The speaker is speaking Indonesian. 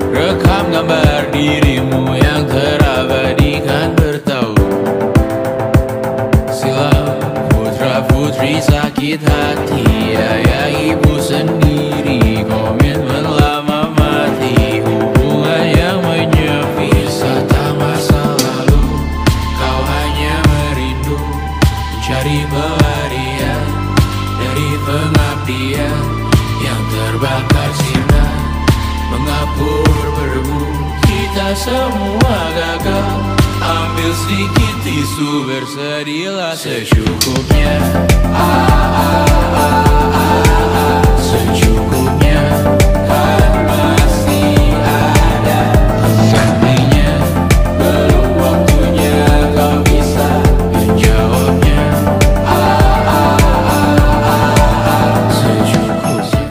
Rekam gambar dirimu yang terabadikan bertahun. Silam putra putri sakit hati, ayah ibu sendiri komitmen lama mati. Hubungan yang menyepi wisata masa lalu. Kau hanya merindu mencari pelarian dari pengabdian yang terbakar sinar, mengapur berbu. Kita semua gagal. Ambil sedikit tisu, bersedilah secukupnya. Secukupnya.